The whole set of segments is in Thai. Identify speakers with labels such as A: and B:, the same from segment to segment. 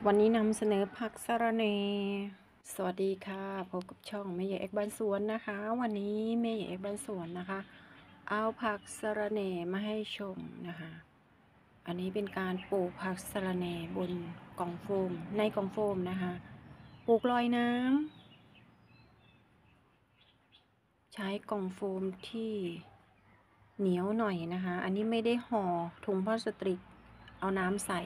A: วันนี้นำเสนอผักสะระแหน่สวัสดีค่ะพบกับช่องแม่ใหญ่เอกบ้านสวนนะคะวันนี้แม่ใหญ่เอกบ้านสวนนะคะเอาผักสะระแหน่มาให้ชมนะคะอันนี้เป็นการปลูกผักสะระแหน่บนกล่องโฟมในกล่องโฟมนะคะปลูกลอยน้ำใช้กล่องโฟมที่เหนียวหน่อยนะคะอันนี้ไม่ได้ห่อถุงพลาสติกเอาน้ำใส่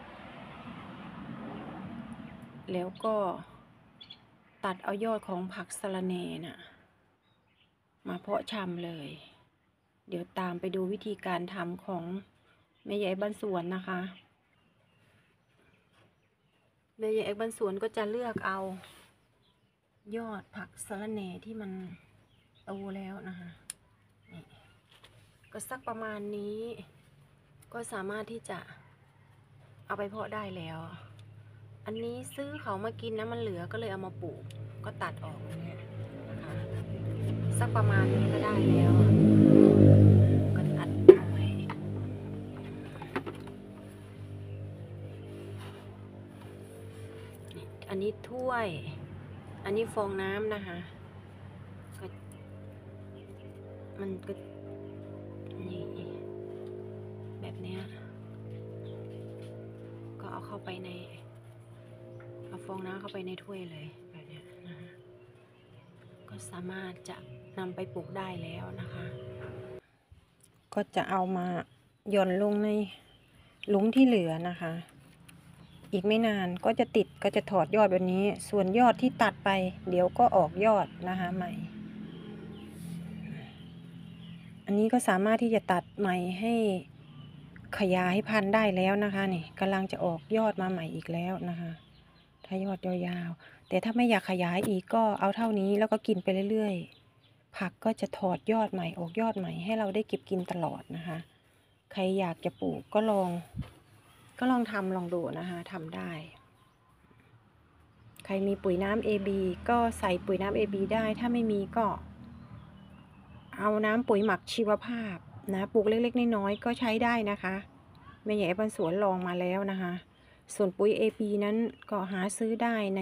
A: แล้วก็ตัดเอายอดของผักสะระแหน่น่ะมาเพาะชำเลยเดี๋ยวตามไปดูวิธีการทำของแม่ใหญ่บ้านสวนนะคะแม่ใหญ่บ้านสวนก็จะเลือกเอายอดผักสะระแหน่ที่มันโตแล้วนะคะนี่ก็สักประมาณนี้ก็สามารถที่จะเอาไปเพาะได้แล้วอันนี้ซื้อเขามากินนะมันเหลือก็เลยเอามาปลูกก็ตัดออกอย่างเงี้ยนะคะสักประมาณนี้ก็ได้แล้วก็ตัดเอาไว้อันนี้ถ้วยอันนี้ฟองน้ำนะคะก็มันก็นี่แบบเนี้ยก็เอาเข้าไปในเอาฟองน้ำเข้าไปในถ้วยเลยแบบนี้นะคะก็สามารถจะนำไปปลูกได้แล้วนะคะก็จะเอามาหย่อนลงในหลุมที่เหลือนะคะอีกไม่นานก็จะติดก็จะถอดยอดแบบนี้ส่วนยอดที่ตัดไปเดี๋ยวก็ออกยอดนะคะใหม่อันนี้ก็สามารถที่จะตัดใหม่ให้ขยายพันธุ์ได้แล้วนะคะนี่กำลังจะออกยอดมาใหม่อีกแล้วนะคะถ้ายอดยาวๆแต่ถ้าไม่อยากขยายอีกก็เอาเท่านี้แล้วก็กินไปเรื่อยๆผักก็จะถอดยอดใหม่ออกยอดใหม่ให้เราได้เก็บกินตลอดนะคะใครอยากจะปลูกก็ลองทำลองดูนะคะทำได้ใครมีปุ๋ยน้ำ AB ก็ใส่ปุ๋ยน้ำ AB ได้ถ้าไม่มีก็เอาน้ำปุ๋ยหมักชีวภาพนะปลูกเล็กๆน้อยๆก็ใช้ได้นะคะแม่ใหญ่บ้านสวนลองมาแล้วนะคะส่วนปุ๋ย AB นั้นก็หาซื้อได้ใน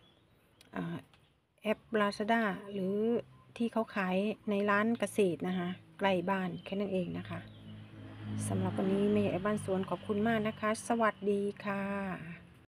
A: แอป Lazada หรือที่เขาขายในร้านเกษตรนะคะใกล้บ้านแค่นั้นเองนะคะสำหรับวันนี้แม่ใหญ่บ้านสวนขอบคุณมากนะคะสวัสดีค่ะ